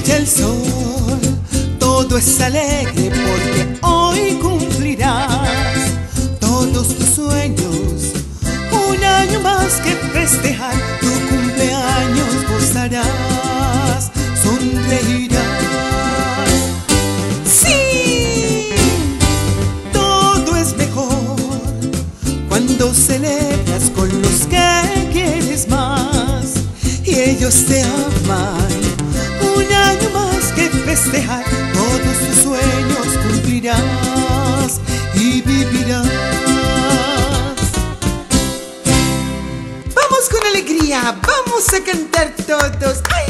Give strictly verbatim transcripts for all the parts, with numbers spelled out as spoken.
brilla el sol, todo es alegre porque hoy cumplirás todos tus sueños. Un año más que festejar, tu cumpleaños gozarás, sonreirás. Sí, todo es mejor cuando celebras con los que quieres más y ellos te aman. Un año más que festejar, todos tus sueños cumplirás y vivirás. Vamos con alegría, vamos a cantar todos. ¡Ay!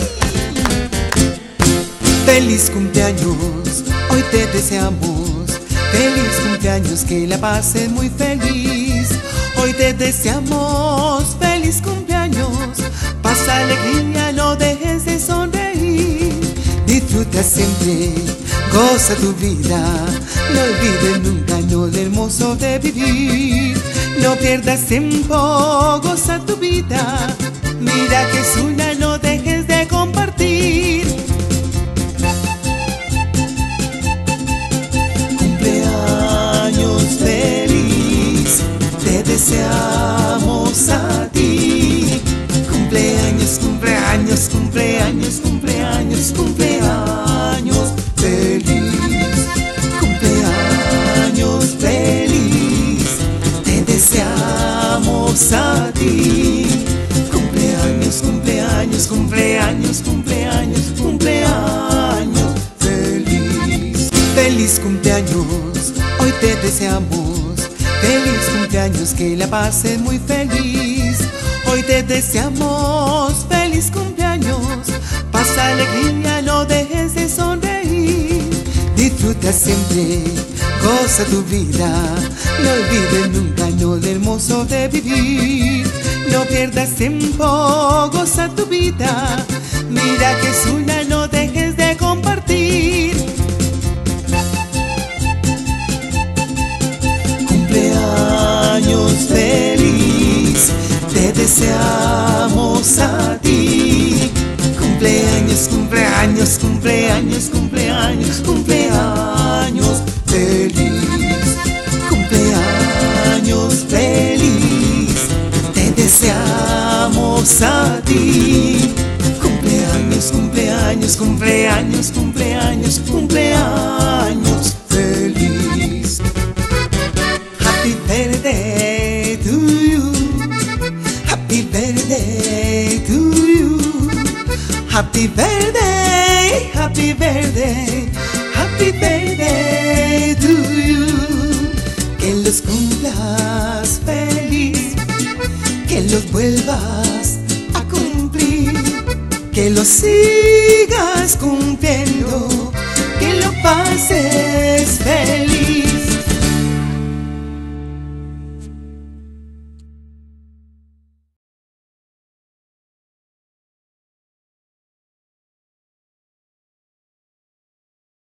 Feliz cumpleaños, hoy te deseamos. Feliz cumpleaños, que la pases muy feliz. Hoy te deseamos feliz cumpleaños. Pasa alegría, no dejes de sonreír. Disfruta siempre, goza tu vida. No olvides nunca lo hermoso de vivir. No pierdas tiempo, goza tu vida. Mira que es una, no dejes de compartir. Cumpleaños feliz, te deseamos a ti. Cumpleaños, cumpleaños, cumpleaños, cumpleaños, cumpleaños feliz. Cumpleaños feliz, te deseamos a ti. Cumpleaños, cumpleaños, cumpleaños, cumpleaños, cumpleaños feliz. Feliz cumpleaños, hoy te deseamos. Feliz cumpleaños, que la pases muy feliz. Hoy te deseamos feliz cumpleaños. Pasa alegría, no dejes de sonreír. Disfruta siempre, goza tu vida. No olvides nunca lo hermoso de vivir. No pierdas tiempo, goza tu vida. Mira que es una, no dejes de compartir. Cumpleaños feliz, te deseamos a ti. Cumpleaños, cumpleaños, cumpleaños, cumpleaños, cumpleaños feliz. Cumpleaños feliz, te deseamos a ti. Cumpleaños, cumpleaños, cumpleaños, cumpleaños, cumpleaños feliz. Happy birthday to you. Happy birthday to you. Happy birthday, happy birthday, happy birthday to you. Que los cumplas feliz, que los vuelvas a cumplir, que los sigas cumpliendo, que lo pases feliz.